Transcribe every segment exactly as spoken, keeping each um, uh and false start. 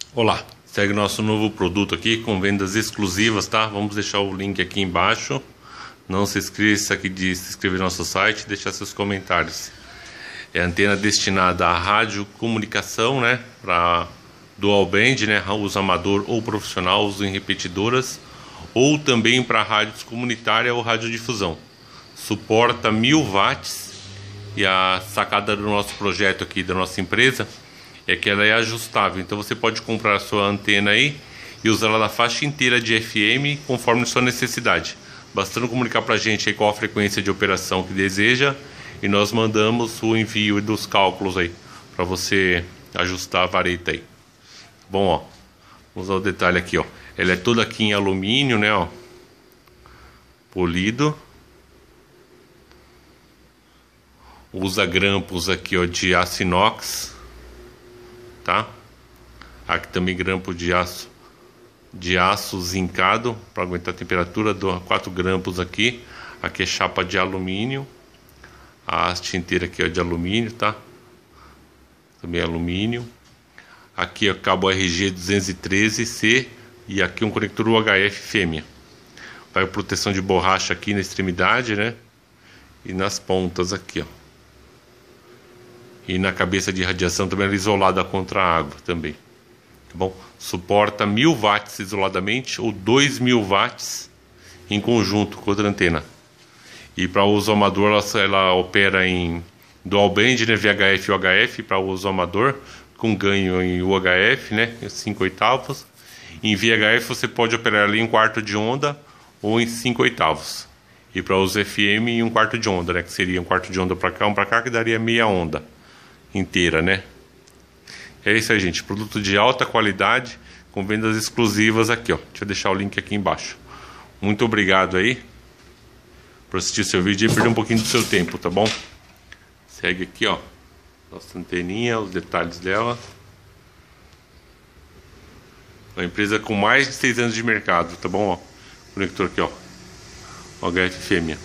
Olá, segue nosso novo produto aqui com vendas exclusivas, tá? Vamos deixar o link aqui embaixo. Não se esqueça aqui de se inscrever no nosso site e deixar seus comentários. É antena destinada à rádio comunicação, né? Para dual band, né? Uso amador ou profissional, uso em repetidoras, ou também para rádios comunitária ou radiodifusão. Suporta mil watts e a sacada do nosso projeto aqui, da nossa empresa, é que ela é ajustável. Então você pode comprar a sua antena aí e usar ela na faixa inteira de F M conforme sua necessidade. Bastando comunicar para a gente aí qual a frequência de operação que deseja e nós mandamos o envio dos cálculos aí para você ajustar a vareta aí. Bom, ó, vamos ao detalhe aqui, ó. Ela é toda aqui em alumínio, né, ó, polido. Usa grampos aqui, ó, de aço inox, tá? Aqui também grampo de aço de aço zincado para aguentar a temperatura, do quatro grampos aqui. Aqui é chapa de alumínio. A haste inteira aqui é de alumínio, tá? Também é alumínio. Aqui é o cabo R G duzentos e treze C e aqui um conector U H F fêmea. Vai proteção de borracha aqui na extremidade, né? E nas pontas aqui, ó. E na cabeça de radiação também ela é isolada contra a água também. Tá bom? Suporta mil watts isoladamente ou dois mil watts em conjunto com outra antena. E para uso amador ela, ela opera em dual band, né, V H F e U H F para uso amador, com ganho em U H F, né, cinco oitavos. Em V H F você pode operar ali em um quarto de onda ou em cinco oitavos. E para uso F M em um quarto de onda, né, que seria um quarto de onda para cá, um para cá, que daria meia onda inteira, né? É isso aí, gente. Produto de alta qualidade com vendas exclusivas aqui, ó. Deixa eu deixar o link aqui embaixo. Muito obrigado aí por assistir seu vídeo e perder um pouquinho do seu tempo, tá bom? Segue aqui, ó, nossa anteninha, os detalhes dela. Uma empresa com mais de seis anos de mercado, tá bom? Ó, conector aqui, ó, U H F fêmea.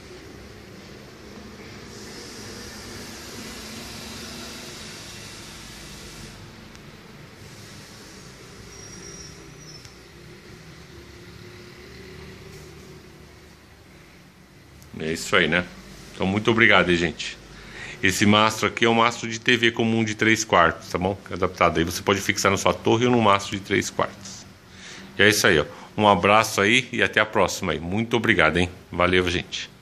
É isso aí, né? Então, muito obrigado aí, gente. Esse mastro aqui é um mastro de T V comum de três quartos, tá bom? Adaptado aí. Você pode fixar na sua torre ou no mastro de três quartos. E é isso aí, ó. Um abraço aí e até a próxima aí. Muito obrigado, hein? Valeu, gente.